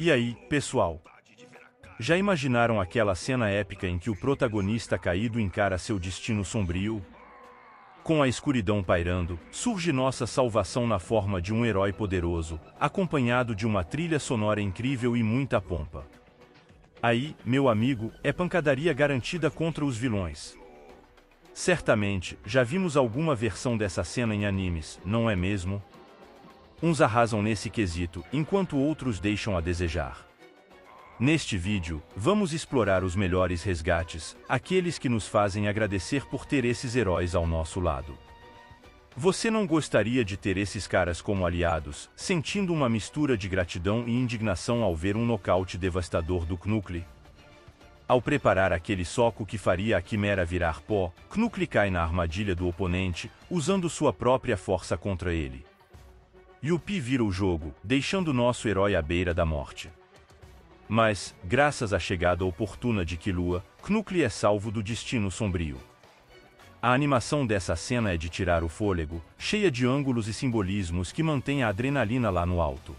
E aí, pessoal? Já imaginaram aquela cena épica em que o protagonista caído encara seu destino sombrio? Com a escuridão pairando, surge nossa salvação na forma de um herói poderoso, acompanhado de uma trilha sonora incrível e muita pompa. Aí, meu amigo, é pancadaria garantida contra os vilões. Certamente, já vimos alguma versão dessa cena em animes, não é mesmo? Uns arrasam nesse quesito, enquanto outros deixam a desejar. Neste vídeo, vamos explorar os melhores resgates, aqueles que nos fazem agradecer por ter esses heróis ao nosso lado. Você não gostaria de ter esses caras como aliados, sentindo uma mistura de gratidão e indignação ao ver um nocaute devastador do Knuckle? Ao preparar aquele soco que faria a quimera virar pó, Knuckle cai na armadilha do oponente, usando sua própria força contra ele. Yuppie vira o jogo, deixando nosso herói à beira da morte. Mas, graças à chegada oportuna de Killua, Knuckle é salvo do destino sombrio. A animação dessa cena é de tirar o fôlego, cheia de ângulos e simbolismos que mantém a adrenalina lá no alto.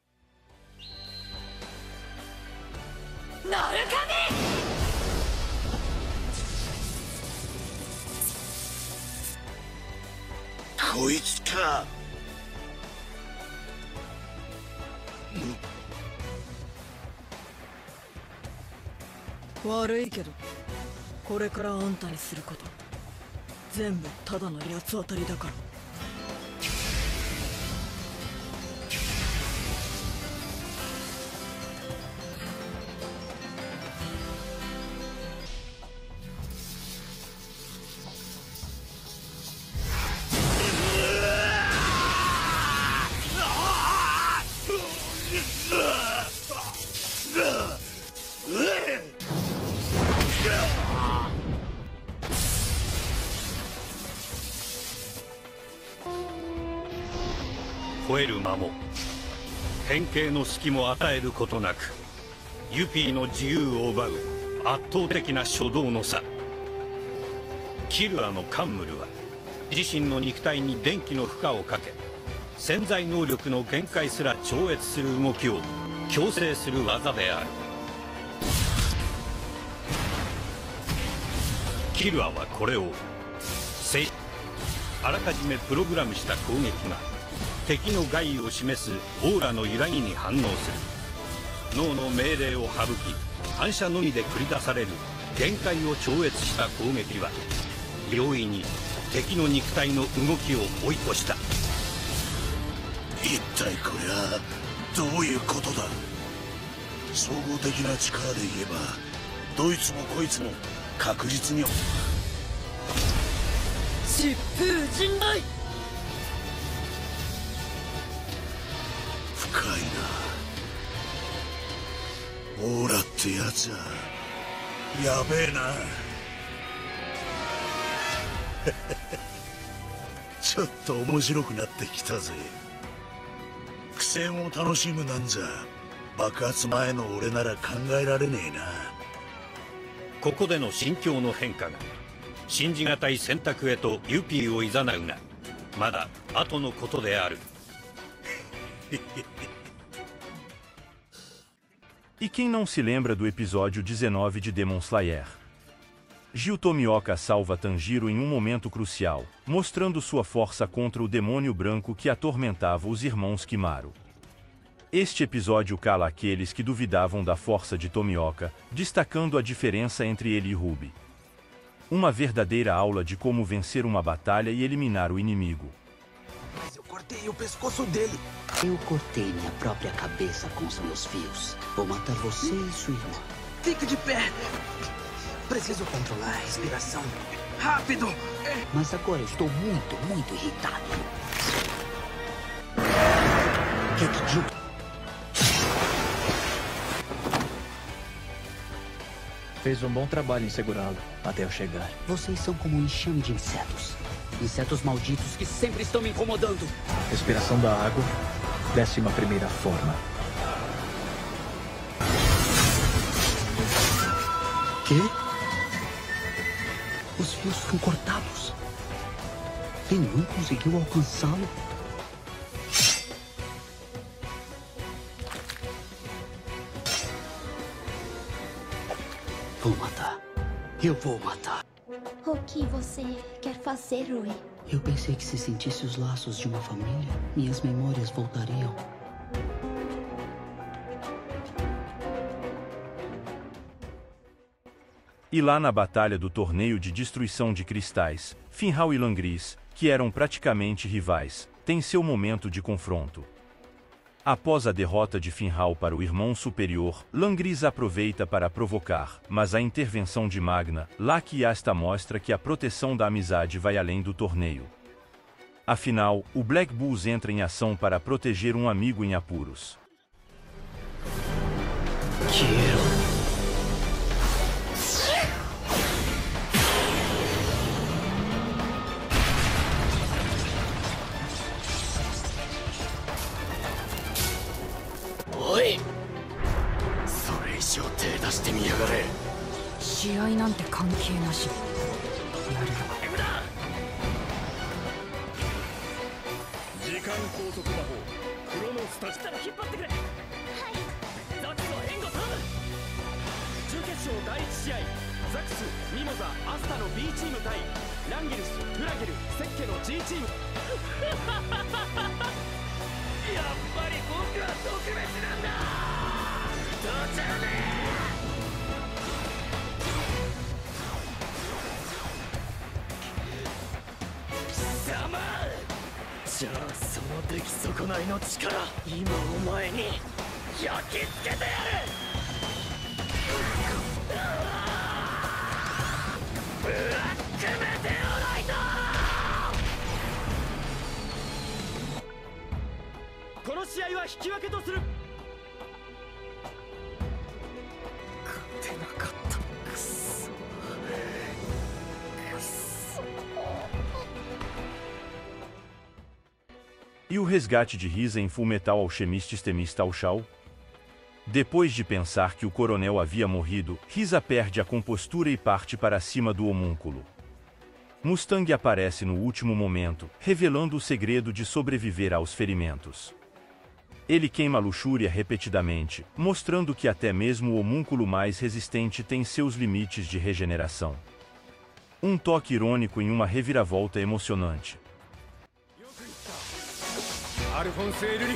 吠える間も変形の隙も与えることなくユピーの自由を奪う圧倒的な初動の差。キルアのカンムルは自身の肉体に電気の負荷をかけ潜在能力の限界すら超越する動きを強制する技である。キルアはこれをあらかじめプログラムした攻撃が敵の害を示すオーラの揺らぎに反応する。脳の命令を省き反射のみで繰り出される限界を超越した攻撃は容易に敵の肉体の動きを追い越した。 一体これはどういうことだ。総合的な力で言えばどいつもこいつも確実に疾風陣雷。 深いな。オーラってやつはやべえな。ちょっと面白くなってきたぜ。苦戦を楽しむなんざ爆発前の俺なら考えられねえな。 ここでの心境の変化が信じがたい選択へとユピーを誘うがまだ後のことである。 E quem não se lembra do episódio 19 de Demon Slayer? Gil Tomioka salva Tanjiro em um momento crucial, mostrando sua força contra o demônio branco que atormentava os irmãos Kimaru. Este episódio cala aqueles que duvidavam da força de Tomioka, destacando a diferença entre ele e Ruby. Uma verdadeira aula de como vencer uma batalha e eliminar o inimigo. Mas eu cortei o pescoço dele. Eu cortei minha própria cabeça com os meus fios. Vou matar você e sua irmã. Fique de pé. Preciso controlar a respiração. Rápido! Mas agora eu estou muito irritado. Kekju. Fez um bom trabalho em segurá-lo, até eu chegar. Vocês são como um enxame de insetos. Insetos malditos que sempre estão me incomodando. Respiração da água, 11ª forma. Quê? Os fios foram cortados. E não conseguiu alcançá-lo. Vou matar. Eu vou matar. O que você quer fazer, Rui? Eu pensei que se sentisse os laços de uma família, minhas memórias voltariam. E lá na batalha do torneio de destruição de cristais, Finral e Langris, que eram praticamente rivais, têm seu momento de confronto. Após a derrota de Finral para o irmão superior, Langris aproveita para provocar, mas a intervenção de Magna, Lucky e Asta mostra que a proteção da amizade vai além do torneio. Afinal, o Black Bulls entra em ação para proteger um amigo em apuros. Oi! それ以上手出してみやがれ。 試合なんて関係なし。やるよ。 時間拘束魔法クロノスタジ。引っ張ってくれ。はい。ザックスを援護頼む。準決勝第1試合、ザックス、ミモザ、アスタの B チーム対ランギルス、フラゲル、セッケの G チーム。やっぱり僕は特別なんだ。どうちゃうね。貴様。じゃあその出来損ないの力、今お前に焼き付けてやる。ブラックメテオライト。この試合は引き分けとする。勝てなかった。くそ。 E o resgate de Risa em Fullmetal Alchemist Extremist Alchal? Depois de pensar que o coronel havia morrido, Risa perde a compostura e parte para cima do homúnculo. Mustang aparece no último momento, revelando o segredo de sobreviver aos ferimentos. Ele queima a luxúria repetidamente, mostrando que até mesmo o homúnculo mais resistente tem seus limites de regeneração. Um toque irônico em uma reviravolta emocionante. Alphonse Elric.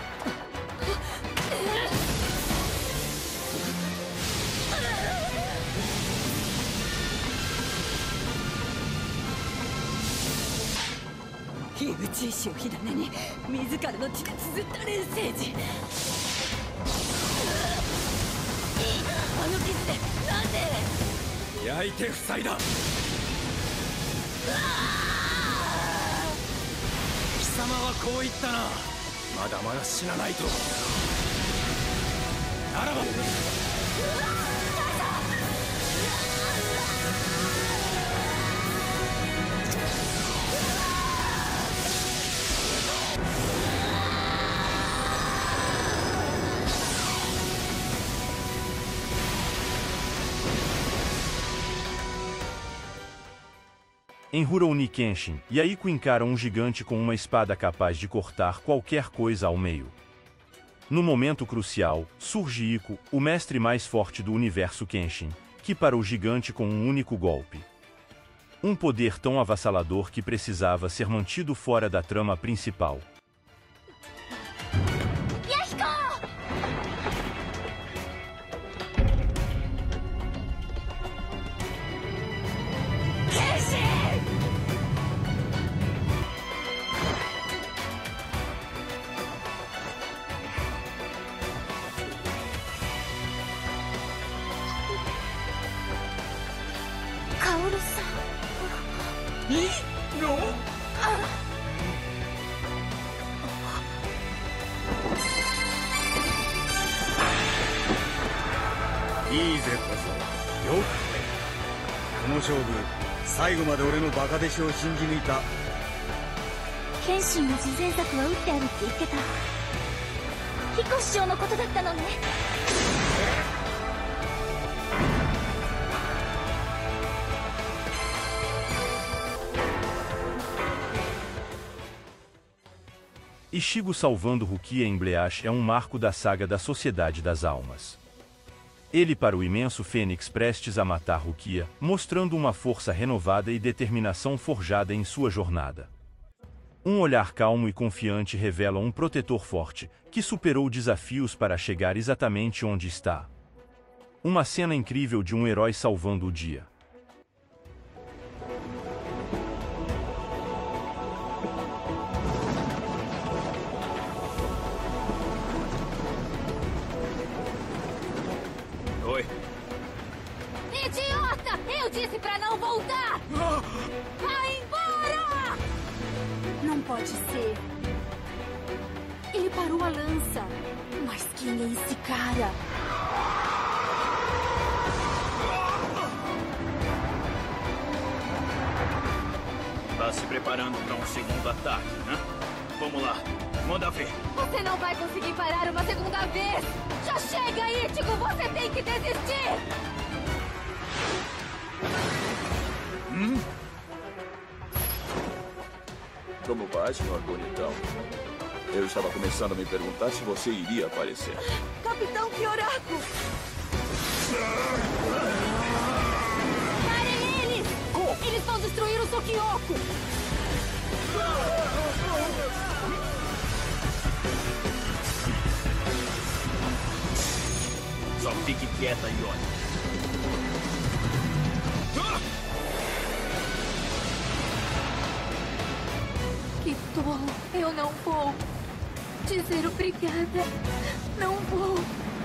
火打ち石を火種に自らの血で綴った錬成時。あの傷でなんで。 焼いて塞いだ。貴様はこう言ったな。まだまだ死なないと。ならば。 Em Rurouni Kenshin, Yahiko encara um gigante com uma espada capaz de cortar qualquer coisa ao meio. No momento crucial, surge Iko, o mestre mais forte do universo Kenshin, que para o gigante com um único golpe. Um poder tão avassalador que precisava ser mantido fora da trama principal. いいぜこそ。よくこの勝負最後まで俺のバカ弟子を信じ抜いた。 剣心の次善策は打ってあるって言ってた。彦師匠のことだったのね。 Ichigo salvando Rukia em Bleach é um marco da saga da Sociedade das Almas. Ele para o imenso Fênix prestes a matar Rukia, mostrando uma força renovada e determinação forjada em sua jornada. Um olhar calmo e confiante revela um protetor forte, que superou desafios para chegar exatamente onde está. Uma cena incrível de um herói salvando o dia. Oi. Idiota! Eu disse pra não voltar! Vai embora! Não pode ser. Ele parou a lança. Mas quem é esse cara? Tá se preparando para um segundo ataque, né? Vamos lá, manda ver. Você não vai conseguir parar uma segunda vez! Já chega, Ichigo! Você tem que desistir! Como vai, senhor bonitão? Eu estava começando a me perguntar se você iria aparecer. Capitão Kyoraku! Parem eles! Eles vão destruir o Sokyoku! Só fique quieta e olhe. Que tolo! Eu não vou dizer obrigada! Não vou!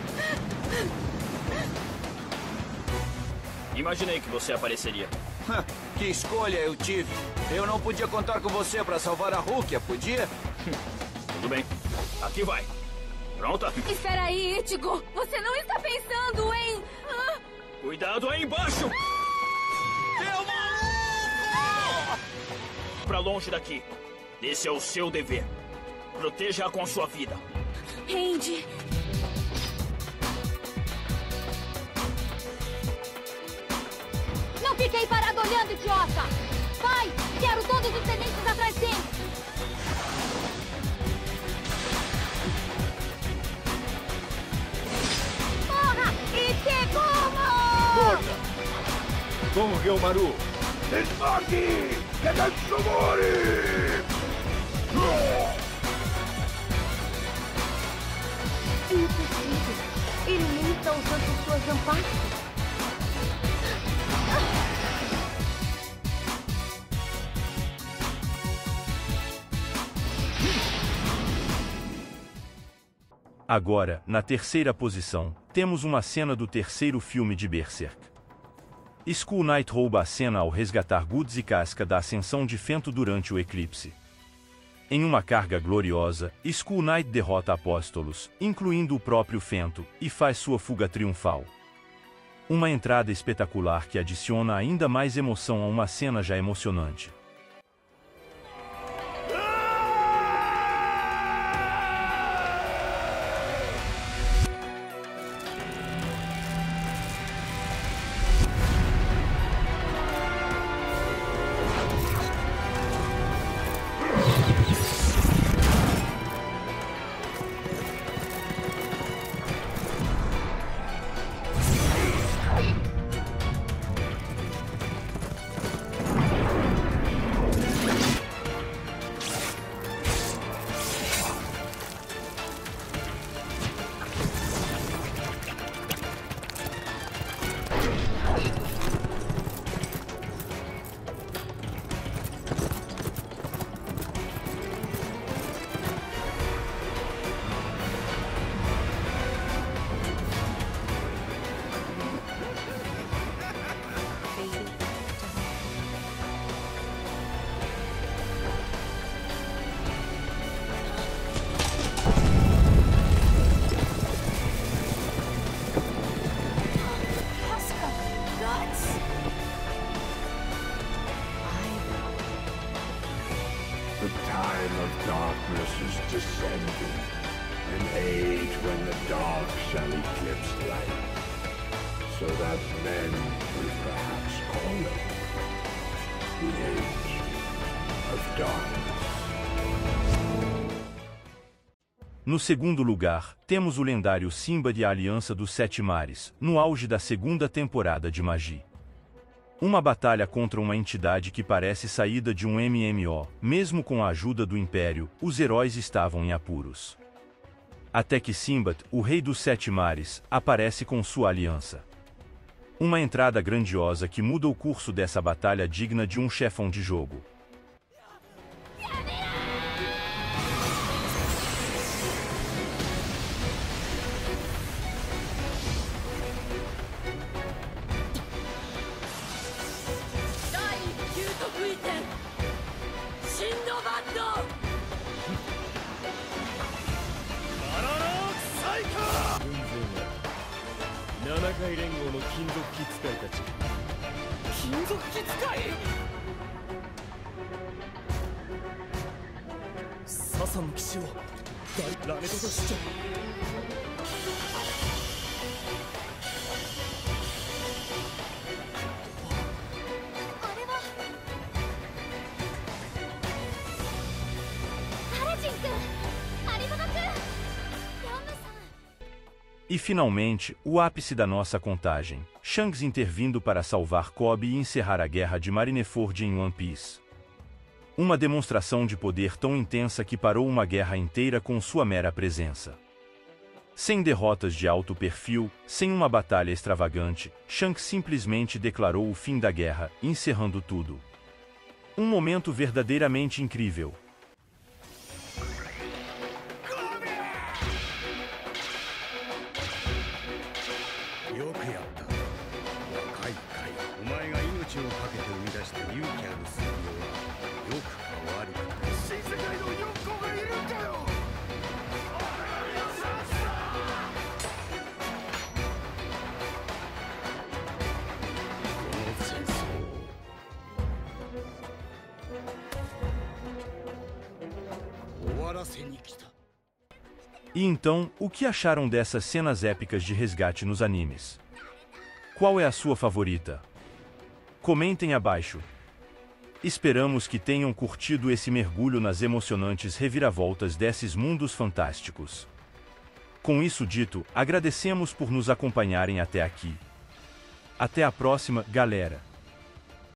Imaginei que você apareceria. Que escolha eu tive. Eu não podia contar com você para salvar a Rukia, podia? Tudo bem, aqui vai. Pronta? Espera aí, Ichigo! Você não está pensando em... Cuidado aí embaixo! Meu maluco! Pra longe daqui. Esse é o seu dever. Proteja-a com sua vida. Andy... Não fique aí parado olhando, idiota! Vai! Quero todos os tenentes atrás dele! Porra! Ichigo! Como Ryumaru? Esmague! Kagetsumori! Impossível! Ele nem está usando suas Zanpakuto. Agora, na terceira posição, temos uma cena do terceiro filme de Berserk. Skull Knight rouba a cena ao resgatar Guts e Casca da ascensão de Fento durante o eclipse. Em uma carga gloriosa, Skull Knight derrota apóstolos, incluindo o próprio Fento, e faz sua fuga triunfal. Uma entrada espetacular que adiciona ainda mais emoção a uma cena já emocionante. The time of darkness is descending, an age when the dark shall eclipse light, so that men will perhaps call it the age of darkness. No segundo lugar, temos o lendário Simba e a Aliança dos Sete Mares, no auge da segunda temporada de Magi. Uma batalha contra uma entidade que parece saída de um MMO, mesmo com a ajuda do Império, os heróis estavam em apuros. Até que Simbat, o Rei dos Sete Mares, aparece com sua aliança. Uma entrada grandiosa que muda o curso dessa batalha digna de um chefão de jogo. E finalmente, o ápice da nossa contagem, Shanks intervindo para salvar Kobe e encerrar a guerra de Marineford em One Piece. Uma demonstração de poder tão intensa que parou uma guerra inteira com sua mera presença. Sem derrotas de alto perfil, sem uma batalha extravagante, Shanks simplesmente declarou o fim da guerra, encerrando tudo. Um momento verdadeiramente incrível. E então, o que acharam dessas cenas épicas de resgate nos animes? Qual é a sua favorita? Comentem abaixo. Esperamos que tenham curtido esse mergulho nas emocionantes reviravoltas desses mundos fantásticos. Com isso dito, agradecemos por nos acompanharem até aqui. Até a próxima, galera!